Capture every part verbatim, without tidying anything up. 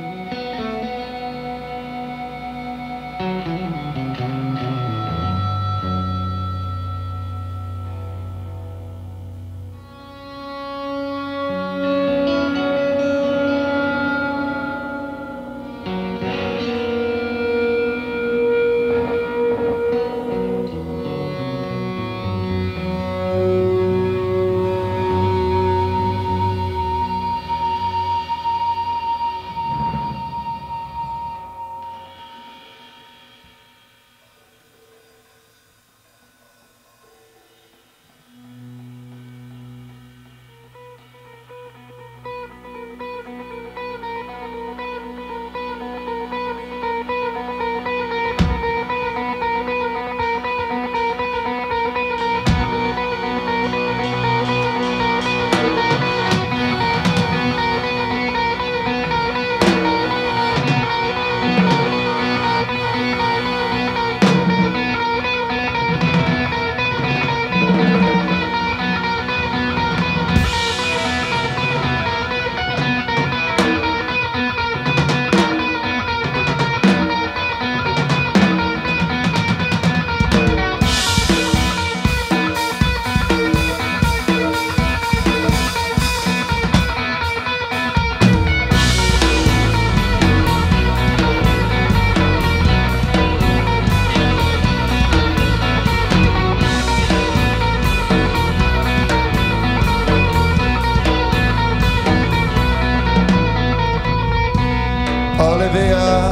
Olivia,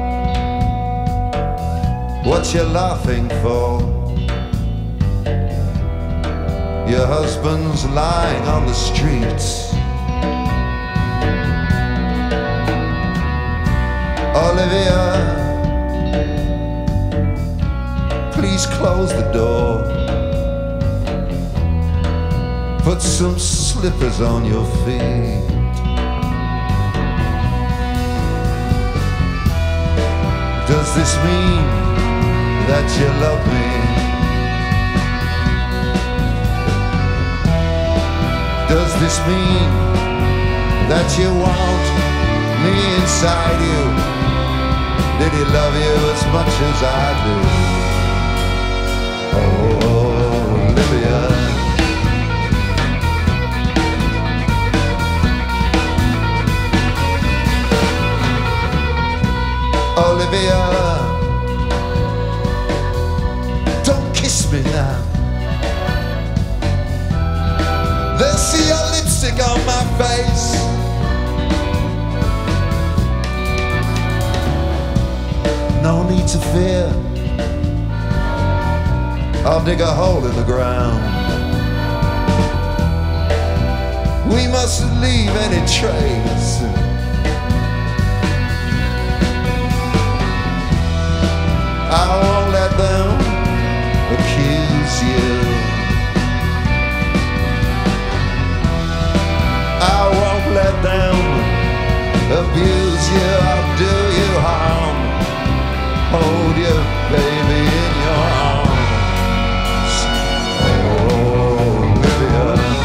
what you laughing for? Your husband's lying on the streets. Olivia, please close the door. Put some slippers on your feet. Does this mean that you love me? Does this mean that you want me inside you? Did he love you as much as I do? Oh, Olivia. Olivia, don't kiss me now. They'll see your lipstick on my face. No need to fear, I'll dig a hole in the ground. We mustn't leave any trace. I won't let them accuse you. I won't let them abuse you. I'll do you harm. Hold you, baby, in your arms. Oh, Olivia.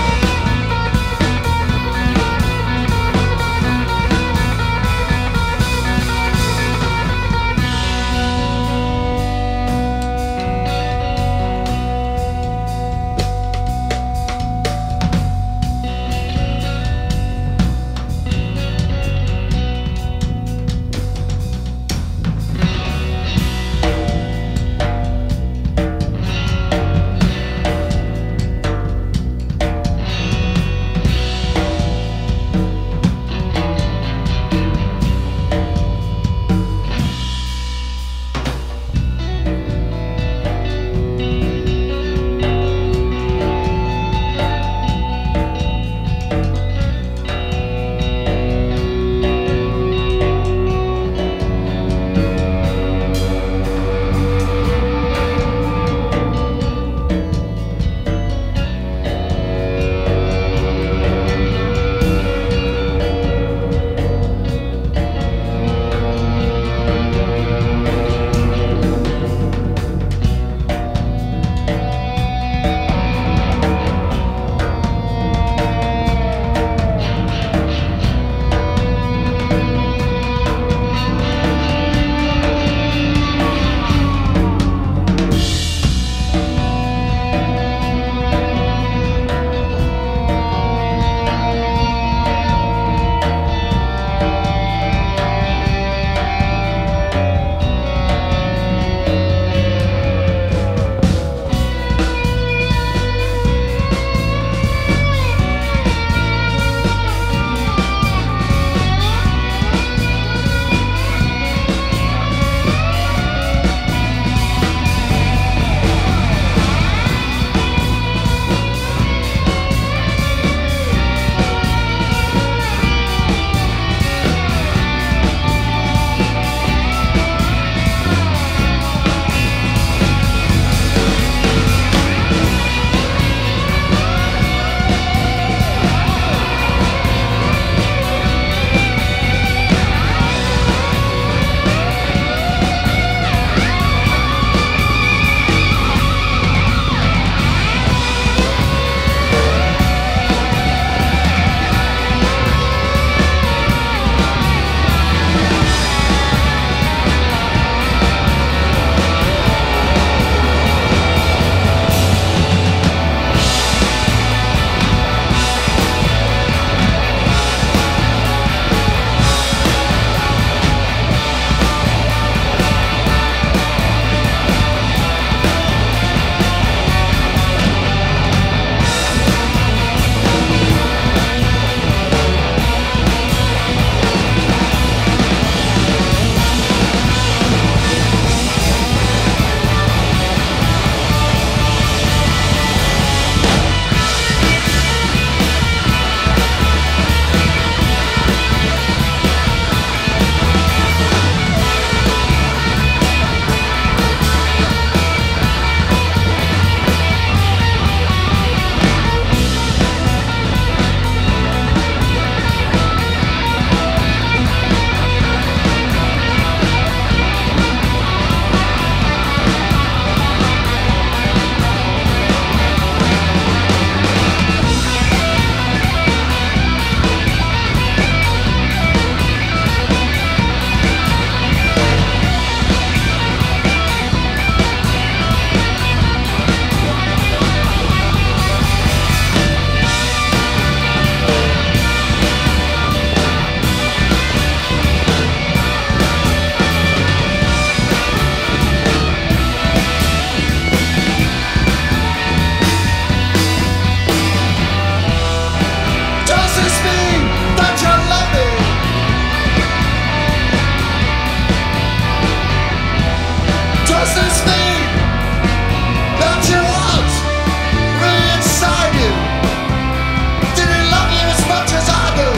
Does this mean that you want me inside you? Did he love you as much as I do?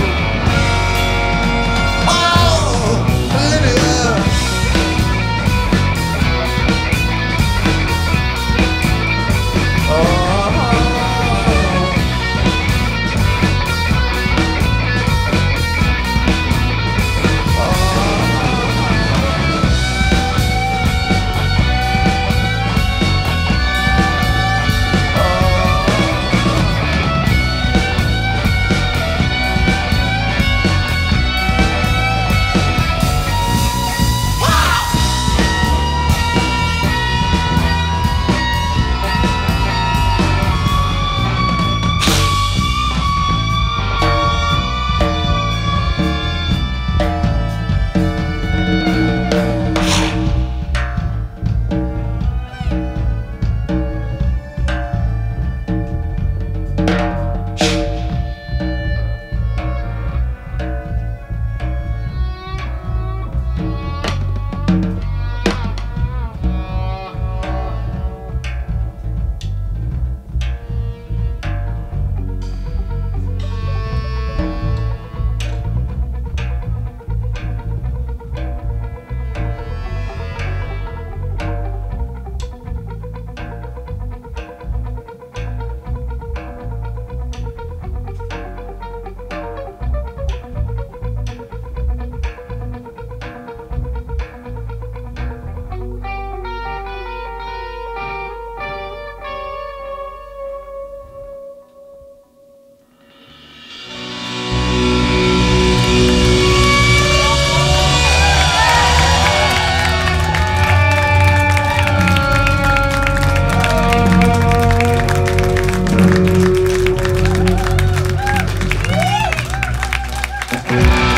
Oh, Olivia. Oh. Thank you.